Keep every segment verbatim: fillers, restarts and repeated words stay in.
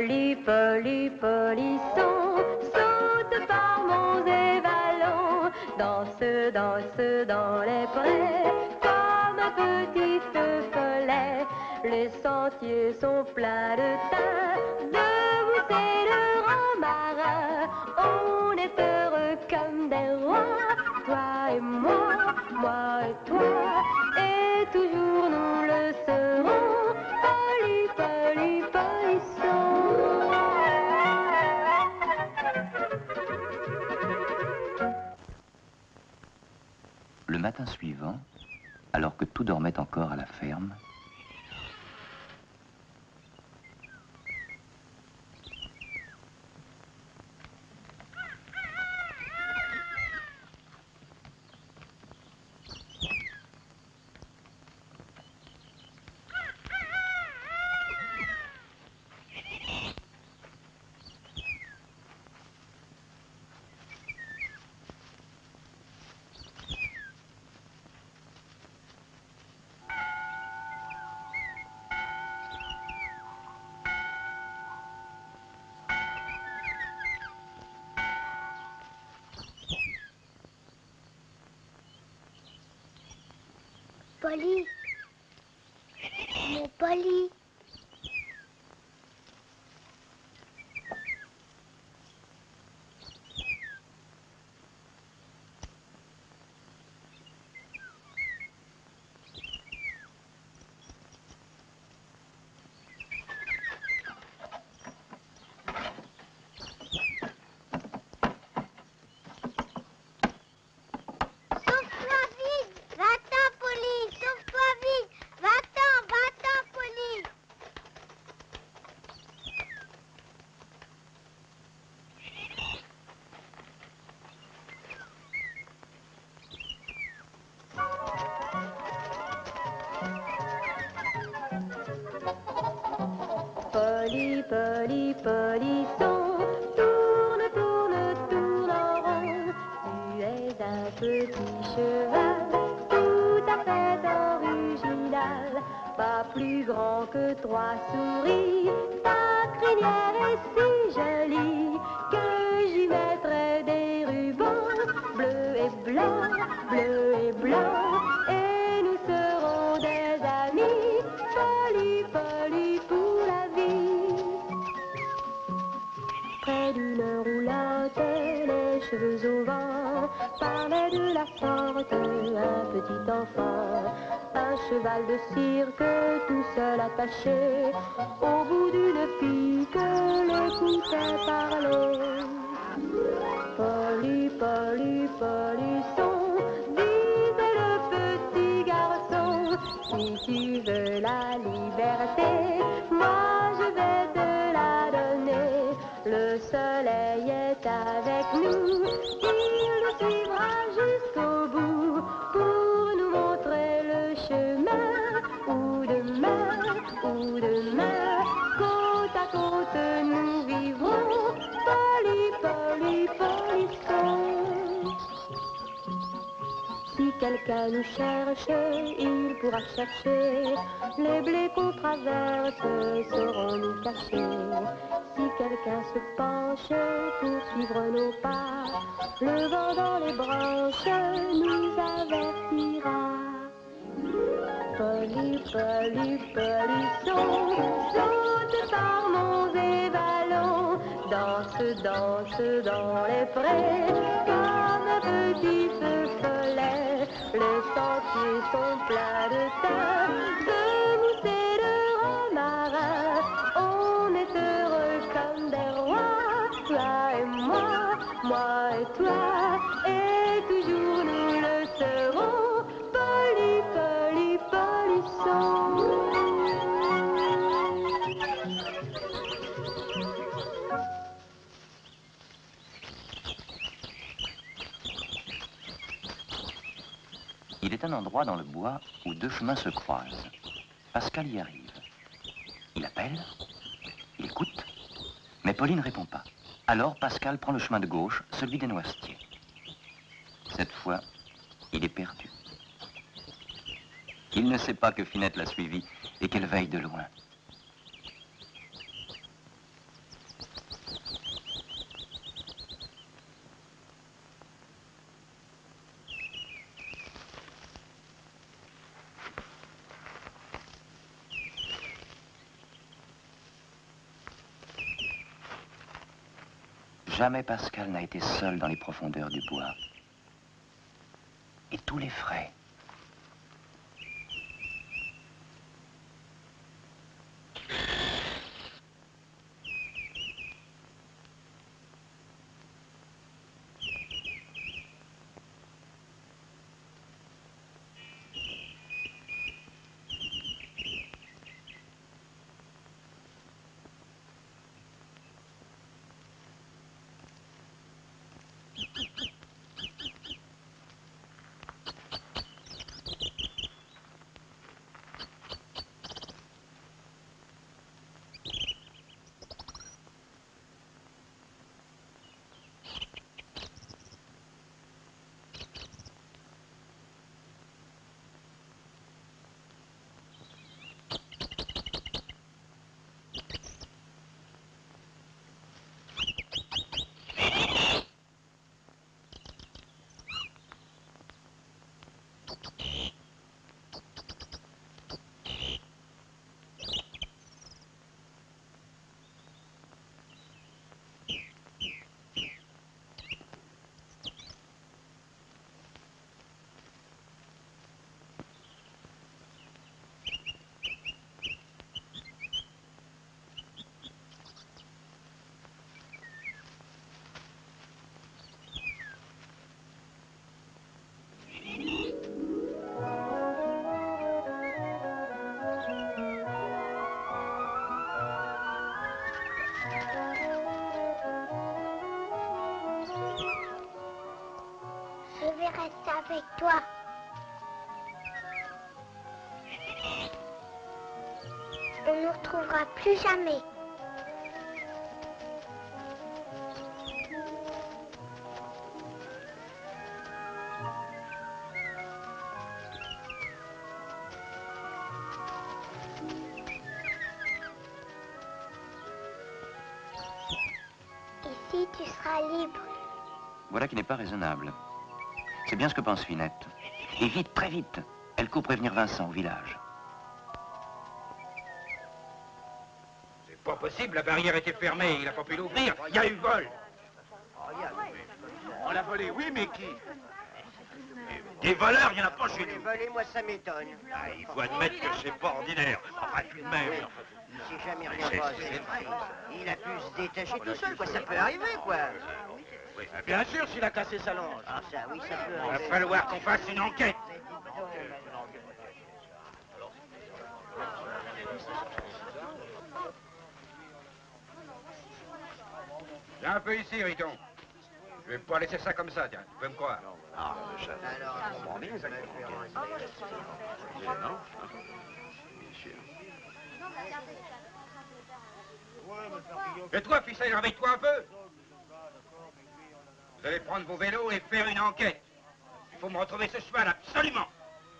Poli, poli, polisson, saute par monts et vallons, danse, danse dans les prés, comme un petit feu follet. Les sentiers sont pleins de thym, de mousse et de romarin. On est heureux comme des rois, toi et moi, moi et toi, et toujours nous le serons. Poli, poli, polisson. Le matin suivant, alors que tout dormait encore à la ferme, Poli, mon Poli. Poli, poli, polisson, tourne, tourne, tourne en rond. Tu es un petit cheval, tout à fait original, pas plus grand que trois souris. Ta crinière est si jolie que j'y mettrai des rubans bleus et blancs, bleus et blancs, et nous serons des amis. Poli, poli pour la vie. Près d'une roulotte, les cheveux au vent, parlait de la sorte un petit enfant. Un cheval de cirque tout seul attaché, au bout d'une pique, l'écoutait parler. Poli, poli, polisson, disait le petit garçon, si tu veux la liberté, moi je vais te la donner. Le soleil est avec nous, il nous suivra jusqu'au bout pour nous montrer le chemin. Où demain, où demain, côte à côte nous vivrons. Poli, poli, polisson. Si quelqu'un nous cherche, il pourra chercher les blés qu'on traverse, sauront nous cacher. Si quelqu'un se penche pour suivre nos pas, le vent dans les branches nous avertira. Poli, poli, polisson, saute par monts et vallons, danse, danse dans les prés, comme un petit feu follet. Les sentiers sont pleins de thym, de mousse et de romarin. On est heureux comme des rois, toi et moi, moi et toi, et toujours nous le serons. Poli, poli, polisson. il est un endroit dans le bois où deux chemins se croisent. Pascal y arrive. Il appelle, il écoute, mais Pauline ne répond pas. Alors Pascal prend le chemin de gauche, celui des noisetiers. Cette fois, il est perdu. Il ne sait pas que Finette l'a suivi et qu'elle veille de loin. Jamais Pascal n'a été seul dans les profondeurs du bois. Et tous les frais. Je vais rester avec toi. On ne nous retrouvera plus jamais. Ici, tu seras libre. Voilà qui n'est pas raisonnable. C'est bien ce que pense Finette. Et vite, très vite. Elle court prévenir Vincent au village. C'est pas possible, la barrière était fermée, il n'a pas pu l'ouvrir. Il y a eu vol. On l'a volé, oui, mais qui? Des voleurs, il n'y en a pas chez nous. Volé, moi, ça m'étonne. Ah, il faut admettre que c'est pas ordinaire. Enfin, tout de même. Il s'est jamais rien passé. Il a pu se détacher tout seul, quoi. Ça peut arriver, quoi. Oui, bien sûr, s'il a cassé sa longe. Ah, ça, oui, ça peut Il va arriver. falloir qu'on fasse une enquête. Viens un peu ici, Riton. Je vais pas laisser ça comme ça, tiens. Tu peux me croire. Alors, on comprend bien, ça. Non? Et toi, Ficelle, réveille-toi un peu. Vous allez prendre vos vélos et faire une enquête. Il faut me retrouver ce cheval, absolument.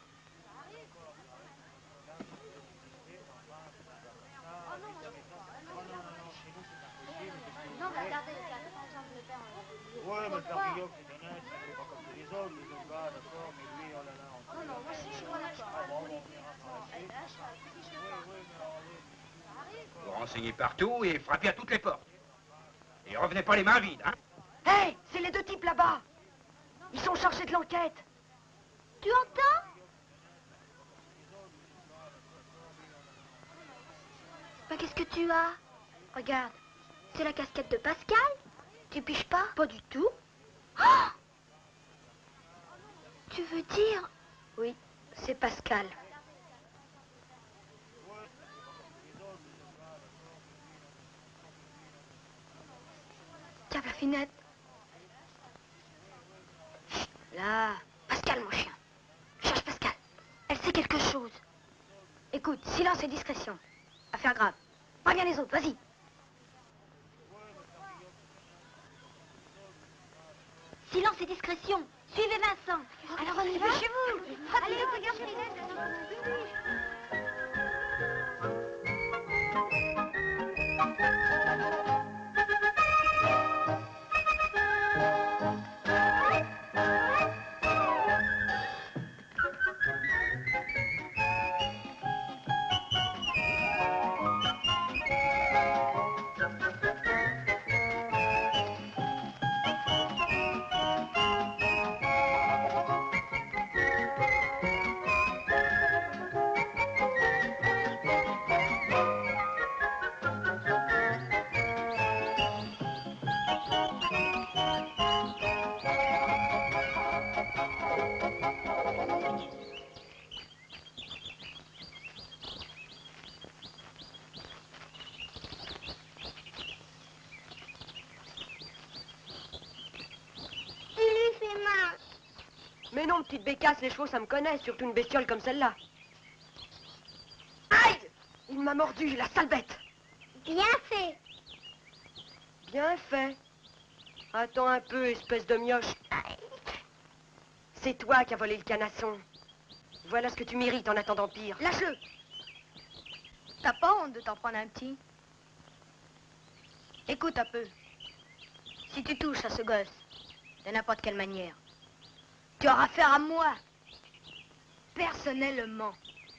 Non, mais regardez, il y a deux ans de le père. Ouais, mais le père Guillaume, c'est honnête, c'est pas comme tous les autres, les autres gars, d'accord, mais lui, oh là là, on Non, non, moi aussi, je suis pas d'accord. Ah bon, on verra par la suite. Oui, oui, mais alors, oui. Vous renseignez partout et frappez à toutes les portes. Et revenez pas les mains vides, hein. Hé, hey, c'est les deux types là-bas. Ils sont chargés de l'enquête. Tu entends? Bah, qu'est-ce que tu as? Regarde, c'est la casquette de Pascal. Tu piges pas? Pas du tout. Oh! Tu veux dire? Oui, c'est Pascal. Tiens, la Finette. Chut, là, Pascal, mon chien. Cherche Pascal. Elle sait quelque chose. Écoute, silence et discrétion. Affaire grave. Préviens les autres, vas-y. Silence et discrétion. Suivez Vincent. Alors on y va chez vous. Allez, regarde non, petite bécasse, les chevaux, ça me connaît, surtout une bestiole comme celle-là. Aïe! Il m'a mordu, la sale bête. Bien fait. Bien fait. Attends un peu, espèce de mioche. C'est toi qui as volé le canasson. Voilà ce que tu mérites en attendant pire. Lâche-le. T'as pas honte de t'en prendre un petit? Écoute un peu. Si tu touches à ce gosse, de n'importe quelle manière, tu auras affaire à moi. Personnellement.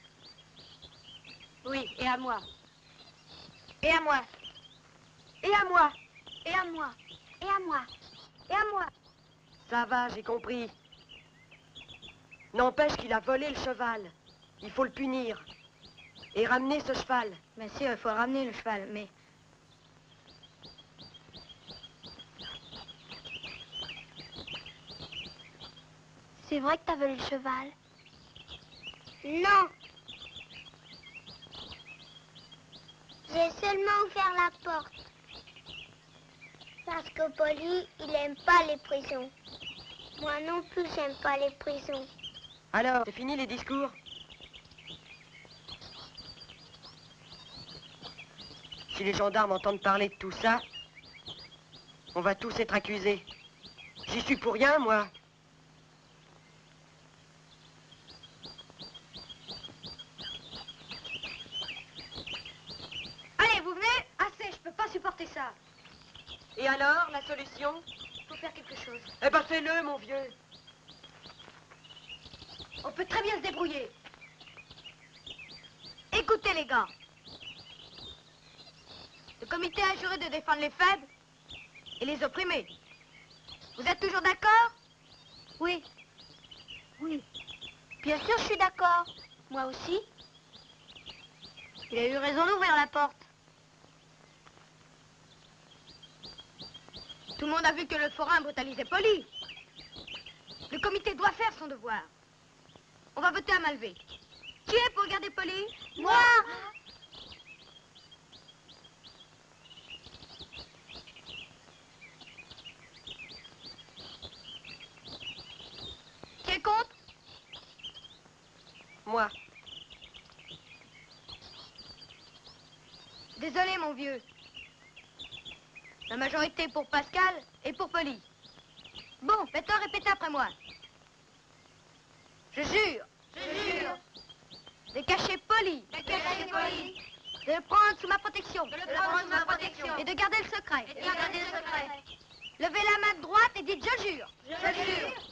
Oui, et à moi. Et à moi. Et à moi. Et à moi. Et à moi. Et à moi. Ça va, j'ai compris. N'empêche qu'il a volé le cheval. Il faut le punir. Et ramener ce cheval. Bien sûr, il faut ramener le cheval, mais... C'est vrai que t'as volé le cheval? Non. J'ai seulement ouvert la porte. Parce que Polly, il aime pas les prisons. Moi non plus, j'aime pas les prisons. Alors, c'est fini les discours? Si les gendarmes entendent parler de tout ça, on va tous être accusés. J'y suis pour rien, moi. Allez, vous venez? Assez, je peux pas supporter ça. Et alors, la solution? Faut faire quelque chose. Eh ben, fais-le, mon vieux. On peut très bien se débrouiller. Écoutez, les gars. Le comité a juré de défendre les faibles et les opprimés. Vous êtes toujours d'accord? Oui. Oui. Bien sûr, je suis d'accord. Moi aussi. Il a eu raison d'ouvrir la porte. Tout le monde a vu que le forain brutalisait Polly. Le comité doit faire son devoir. On va voter à main levée. Qui est pour garder Polly? Moi. Qui est contre? Moi. Désolé, mon vieux. La majorité pour Pascal et pour Polly. Bon, faites-le répéter après moi. Je jure. Je jure. De cacher Polly. De cacher Polly. De le prendre sous ma protection. De le prendre sous ma protection. Et de garder le secret. Et de garder le secret. Levez la main droite et dites je jure. Je jure.